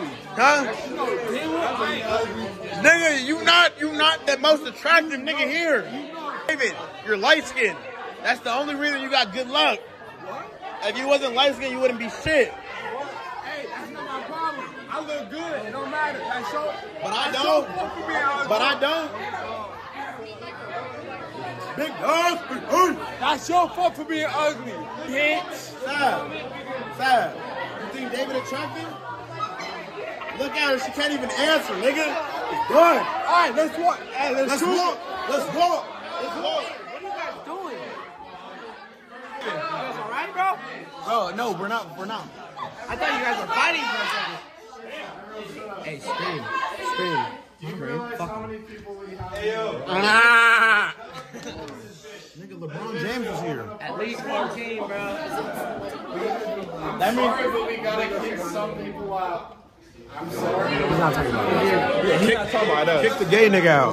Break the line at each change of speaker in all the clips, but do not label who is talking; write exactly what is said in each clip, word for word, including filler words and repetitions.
Huh? Nigga, you not you not the most attractive nigga here. David, you're light skinned. That's the only reason you got good luck. If you wasn't light skinned, you wouldn't be shit.
Hey, that's not my problem. I look good. It don't matter. That's your,
but I don't. But I don't. Big dog.
That's your fault for being ugly, bitch.
Sad. Sad. You think David attractive? Look at her. She can't even answer, nigga. It's done.
All right, let's walk. Hey, let's,
let's walk. Let's walk. Let's walk.
What are you guys doing? You guys all right, bro?
Bro, no, we're not. We're not.
I thought you guys were fighting for a second. Hey, scream. Scream. Scream. Fuck.
Hey, yo. Ah. Nigga, LeBron James is here.
At least fourteen, bro.
That means
we gotta kick some people out. I'm sorry.
He's not talking about it.
Yeah, he's not talking about us. Kick the gay nigga out.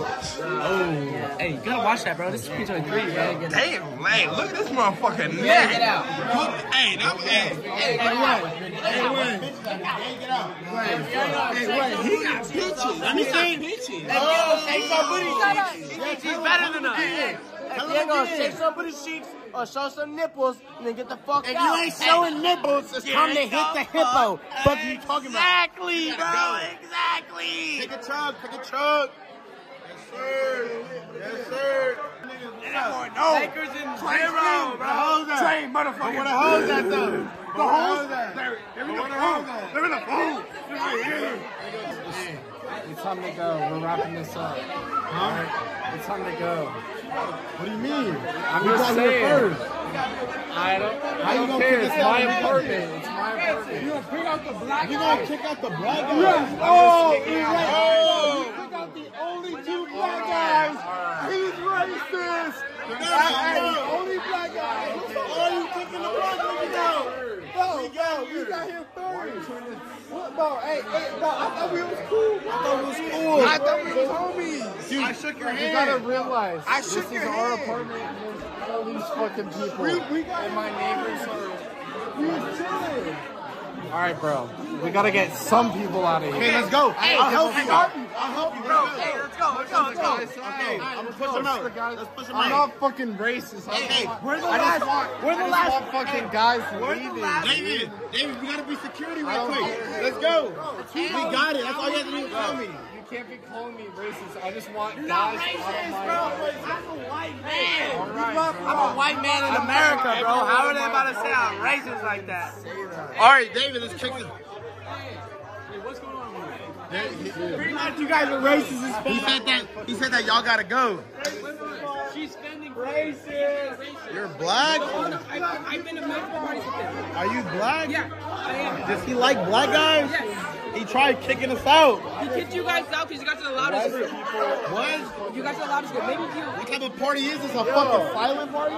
Oh. Hey, you gotta watch that, bro. This is P twenty-three, bro.
Damn, man. Look at this motherfucker.
Yeah, get out.
Hey, that was hey. Hey, wait. Hey, wait. Get out. Hey, wait. He got bitches. Let me see.
Oh, shake somebody's cheeks. He's better than us. If you're gonna shake somebody's cheeks or show some nipples, then get the fuck
if
out.
If you ain't showing nipples, it's time to hit the hippo. What are you talking about?
Exactly, bro. Exactly.
Take a chug. Take a chug. Yes, sir. Yes, sir.
No. Lakers in zero, bro.
Train, motherfucker. Where the hoes at, though? The hoes at? They're in the phone. They're in the phone. They're right here.
It's time to go. We're wrapping this up.
Huh?
It's time to go.
What do you mean?
I'm
we
just saying. First. I don't,
How
I don't
you
care. It's my
apartment?
apartment. It's my apartment.
You gonna pick out the black You gonna kick out the black guys?
Yes.
Oh,
he's
right.
Oh.
You pick out the only two black guys. Right. He's racist.
That's the only black guy.
Why are you kicking the black niggas out?
No, we got, we got him first. What, bro? Hey, hey, bro, I thought we was cool.
I thought we was cool.
I thought we was homies.
Dude, I shook your hand.
You gotta realize,
I
this
shook
is
your
our
hand.
apartment and there's all these fucking people.
We, we got
and my neighbors are... We chilling. All right, bro. We gotta get some people out of here.
Okay, let's go.
Hey,
I'll help
hey,
you. I'll help you. I'll help you.
Bro, hey, let's go, let's go, let's go.
Okay, I'm gonna push them out. Let's push them
I'm
out.
not fucking racist.
Hey, hey,
we're the
I
last.
just want,
We're the
I
last.
just want
fucking guys leaving.
David, David, we gotta be security real quick. Let's go. We got it. That's all you have to do is tell me.
You can't be calling me racist. I just want
You're
guys
not
out of
racist,
my
bro.
apartment.
I'm a white man.
All right,
I'm a white man in America, bro. How are they about to say I'm racist like that?
All right, David, let's kick this.
What's going on
here?
Pretty much you guys are racist as fuck.
He said that. He said that y'all gotta go.
She's spending racist.
You're black.
I've been to multiple parties with him.
Are you black?
Yeah, I am.
Does he like black guys?
Yes.
He tried kicking us out.
He kicked you guys out because you got to the loudest group.
What?
You got to the loudest group. Maybe you.
What type of party is this? A fucking silent party?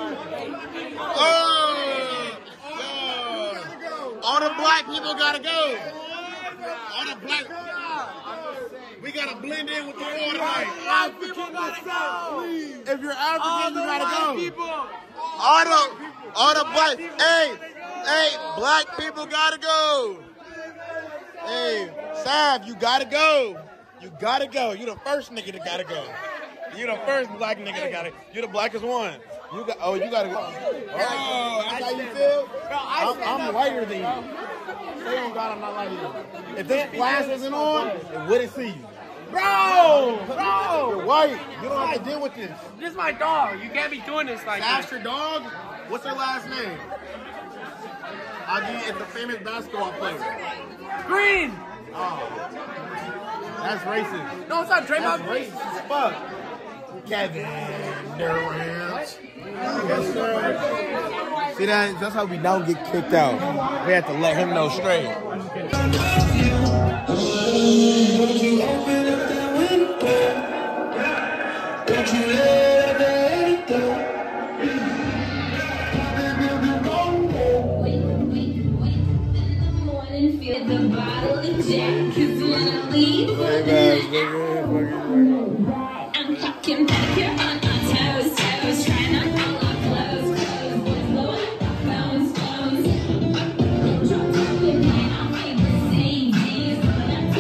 Oh! Oh. All the black people gotta go. All the black. We gotta blend in with the order.
Black people gotta go.
If you're African, you gotta go.
People.
All the, all the black. Hey, hey, black people gotta go. Hey, Sav, you gotta go. You gotta go. You the first nigga that gotta go. You the first black nigga that gotta. You the blackest one. You got. Oh, you gotta go. Oh, that's how you feel. I'm, I'm lighter than you. Say on God, I'm not lighter than you. If this glass isn't on, it wouldn't see you.
Bro, bro.
You're white. You don't have to deal with this.
This is my dog. You can't be doing this like
That's
this.
your dog? What's her last name? Agi is the famous basketball player.
Green.
Oh. That's racist.
No, it's not
That's
Draymond Green.
racist as fuck. Kevin Durant. Yes, sir. See that? That's how we don't get kicked out. We have to let him know straight.
Don't you open up that window? Don't you let it go? Wake, wake, wake in the morning, feel the bottle of Jack, 'cause when I leave for the night, I'm talking pedicure on our toes, toes, trying on all our clothes, clothes, boys blowing up our phones, phones. Drunk up in my favorite C Ds, but I'm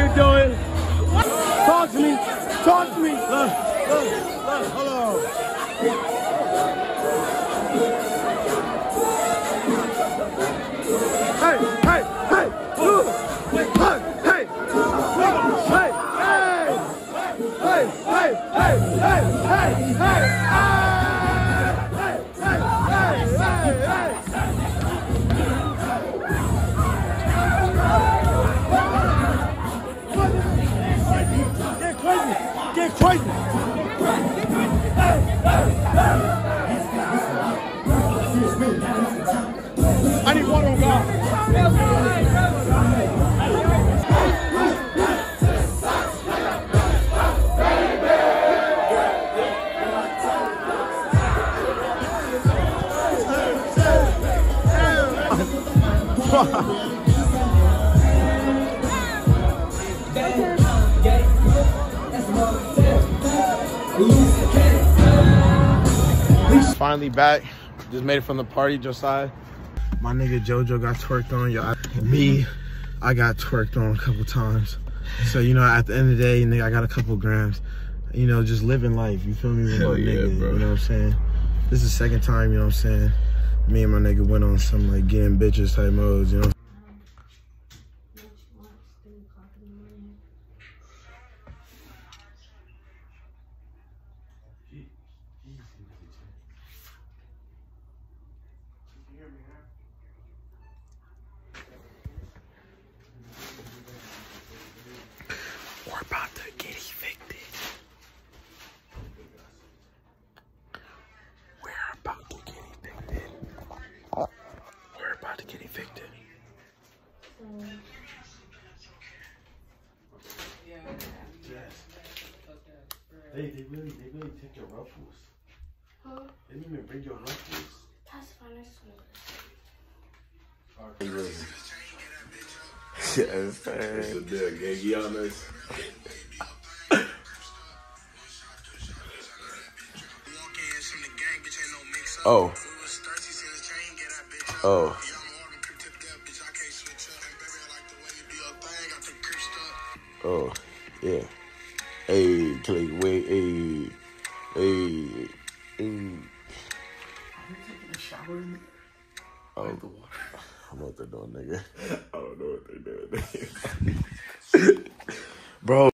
nigga doing? Talk to me. Talk to me.
Look, look, look, hold on.
Hey, hey, hey, look. Hey, hey, hey, hey, hey, hey, hey, hey, hey, hey, hey, hey, hey, hey. Get crazy, get crazy. I need water on God.
Finally back. Just made it from the party, Josiah. My nigga JoJo got twerked on. Y'all, me, I got twerked on a couple times. So, you know, at the end of the day, nigga, I got a couple grams. You know, just living life. You feel me? With
Hell
my
yeah,
nigga,
bro.
you know what I'm saying? This is the second time, you know what I'm saying? Me and my nigga went on some, like, getting bitches type modes, you know? We're about to get evicted. We're about to get evicted. We're about to get evicted. Hey, they really, they really take your ruffles. Huh? They didn't even bring your ruffles.
That's fine, I just want
Hey, really?
Yes, man.
It's a deal, Gaggy on this. Oh. Oh. Oh, yeah. Hey, Clay, wait, hey, hey, hey. Oh, I don't know what they're doing, nigga. I don't know what they're doing, nigga. Bro.